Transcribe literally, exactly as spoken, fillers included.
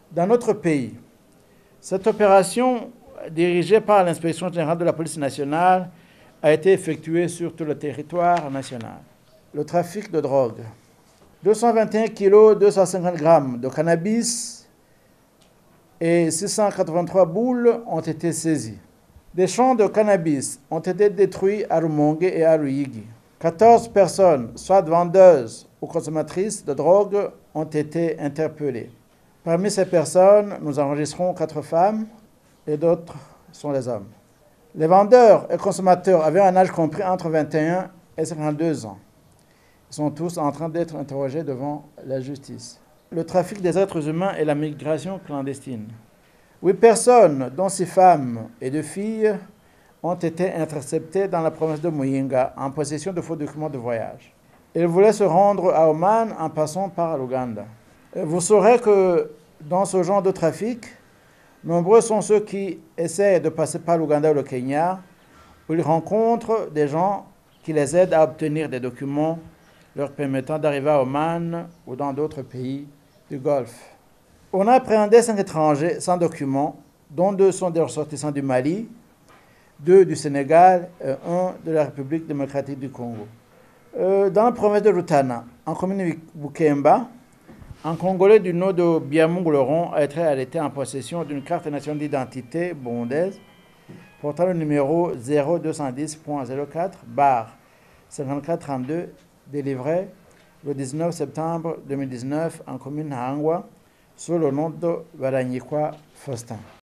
dans notre pays. Cette opération, dirigée par l'inspection générale de la police nationale, a été effectuée sur tout le territoire national. Le trafic de drogue. deux cent vingt et un kilos, deux cent cinquante grammes de cannabis et six cent quatre-vingt-trois boules ont été saisies. Des champs de cannabis ont été détruits à Rumongue et à Ruyigi. quatorze personnes, soit vendeuses ou consommatrices de drogue, ont été interpellées. Parmi ces personnes, nous enregistrons quatre femmes et d'autres sont les hommes. Les vendeurs et consommateurs avaient un âge compris entre vingt et un et cinquante-deux ans. Ils sont tous en train d'être interrogés devant la justice. Le trafic des êtres humains et la migration clandestine. Huit personnes, dont six femmes et deux filles, ont été interceptées dans la province de Muyinga en possession de faux documents de voyage. Ils voulaient se rendre à Oman en passant par l'Ouganda. Vous saurez que dans ce genre de trafic, nombreux sont ceux qui essaient de passer par l'Ouganda ou le Kenya, où ils rencontrent des gens qui les aident à obtenir des documents leur permettant d'arriver à Oman ou dans d'autres pays du Golfe. On a appréhendé cinq étrangers sans documents, dont deux sont des ressortissants du Mali, deux du Sénégal et un de la République démocratique du Congo. Euh, dans la province de Rutana, en commune de Bukemba, un Congolais du nom de Biamungu-Laurent a été arrêté en possession d'une carte nationale d'identité burundaise portant le numéro zéro deux cent dix point zéro quatre barre cinquante-quatre trente-deux, délivré le dix-neuf septembre deux mille dix-neuf en commune Hangwa sous le nom de Baranyikwa Faustin.